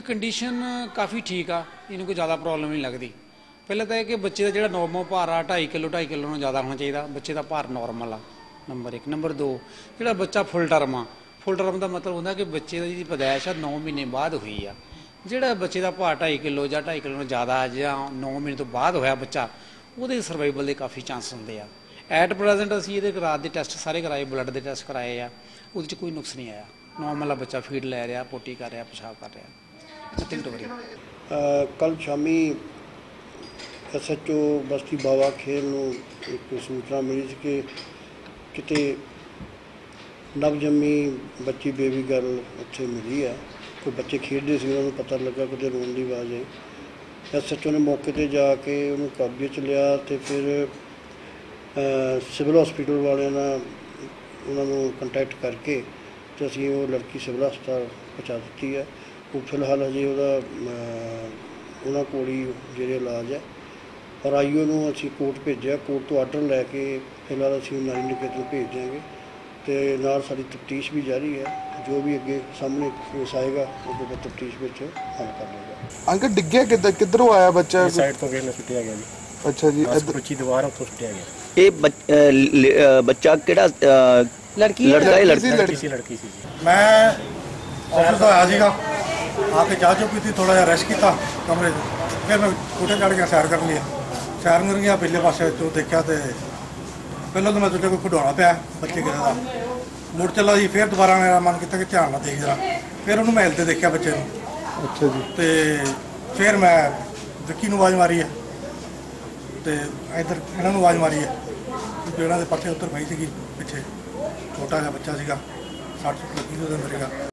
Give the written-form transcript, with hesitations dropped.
Condition काफ़ी ठीक आ, इन्हू कोई ज़्यादा प्रॉब्लम नहीं लगती। पहले तो यह कि बच्चे का जो नॉर्मल भार आ 2.5 किलो ज़्यादा होना चाहिए, बच्चे का भार नॉर्मल आ नंबर 1। नंबर 2 जो बच्चा फुल टर्म का मतलब होंगे कि बच्चे की पैदाइश 9 महीने बाद हुई आ। जोड़ा बच्चे का भार 2.5 किलो या 2.5 किलो ज़्यादा या 9 महीने तो बाद होया बच्चा, वो सर्वाइवल के काफ़ी चांस होंगे। एट प्रजेंट असी ये रात के टैसट सारे कराए, ब्लड के टैसट कराए आ, वो कोई नुक्स नहीं आया। नॉर्मल बच्चा फीड लै रहा, पोटी कर रहा, पेशाब कर रहा। Nothing to worry. कल शामी SHO बस्ती बावा खेल एक सूचना मिली थी कि किते नवजन्मी बच्ची बेबी गर्ल उत्थे मिली है। कोई बच्चे खेडते सी, उन्होंने पता लगा कि रोन की आवाज़ आई। SHO ने मौके पर जाके उन्होंने कब्जे च लिया तो फिर सिविल हॉस्पिटल वाले ना उन्होंने कंटैक्ट करके तो असी वो लड़की सिविल हस्पताल पहुँचा दी है। वो फिलहाल हजे उन्होंने को जो इलाज है और IO को असी कोर्ट भेजा, कोर्ट तो आर्डर लैके फिलहाल असी नारी निकेतन भेज देंगे तो नाल साडी तफ्तीश भी जारी है। जो भी अगे सामने केस आएगा वो तफ्तीश में हल कर लेगा। अंकल डिग्गे किधरों आया बच्चा? साइड तो किसी ने सुटिया गया जी। अच्छा जी, कुछ दीवार उतो सुटिया गया। ये बच्चा केड़ा लड़की लड़की सी। मैं ऑफिस आया सीगा, आके चाह चुप की थोड़ा जहा रेस्ट किया कमरे, फिर मैं कोठे चढ़ गया सैर कर लिया। सैर कर गया पिछले पासे जो देखा तो पहले तो मैं सोचा कोई खिडौना पाया बच्चे किसी का, मुड़ चला जी। फिर दोबारा मेरा मन किया कि ध्यान ना देख जरा, फिर उन्होंने महल से देखा बच्चे को। अच्छा जी। तो फिर मैं विक्की आवाज़ मारी है तो इधर इन्होंने आवाज़ मारी है, पेड़ों के पत्ते उत्तर पई सी पिछे, छोटा जहा बच्चा सीगा, 60 लगी मेरे का।